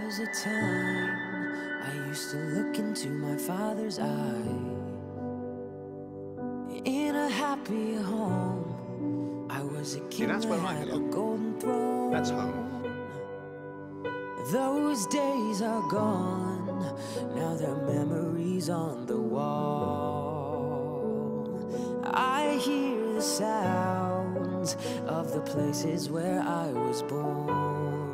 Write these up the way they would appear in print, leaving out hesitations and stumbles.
was a time I used to look into my father's eyes. In a happy home, I was a king that had a golden throne. That's home. Those days are gone, now they're memories on the wall. I hear the sounds of the places where I was born.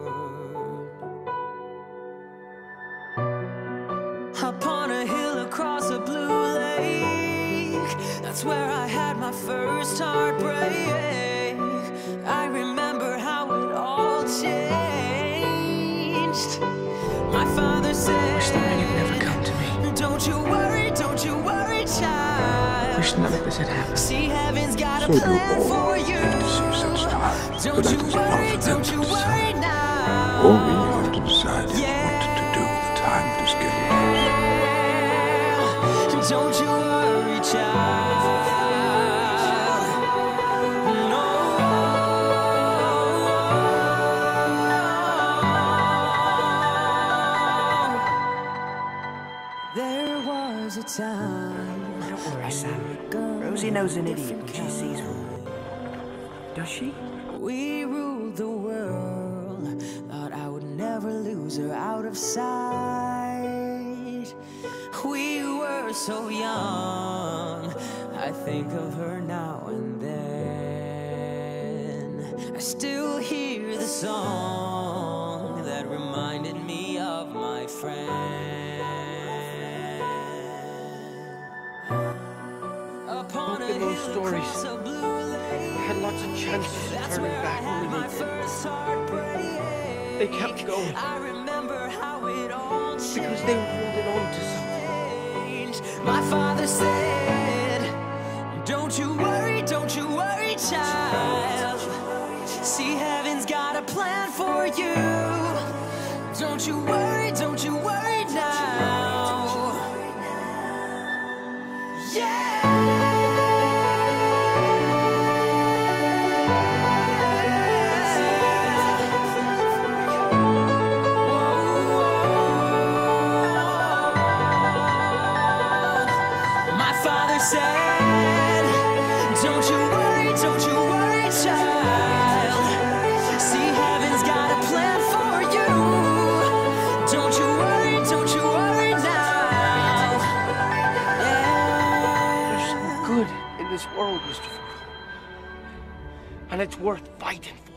Upon a hill across a blue lake, that's where I had my first heartbreak. I remember how it all changed. My father said, wish the rain had never come to me. don't you worry, child. Wish none of this had happened. See, heaven's got a plan for you. Don't you worry now. All we have to decide is what to do with the time that is given us. Don't you worry, child. No. There was a time. Don't worry, Sam. Rosie knows an idiot when she sees one. Does she? We ruled the world. Thought I would never lose her out of sight. We were so young. I think of her now and then. I still hear the song that reminded me of my friend. Upon a those hill stories. across a blue lake, I had lots of chances of turning back when we did. They kept going. I remember how it all changed. Because they were holding on to something. My father said, don't you worry, child. See, heaven's got a plan for you. Don't you worry now. Yeah. Said, don't you worry, child. See, heaven's got a plan for you. Don't you worry now. Yeah. There's some good in this world, Mr. Farrell. And it's worth fighting for.